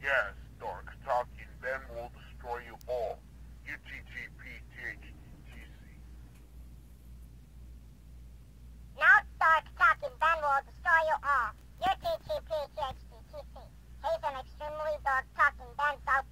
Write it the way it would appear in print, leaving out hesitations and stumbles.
Yes, Dark Talking Ben will destroy you all. UTTPTHTC. No, Dark Talking Ben will destroy you all. UTTPTHTC. He's an extremely dark talking Ben, so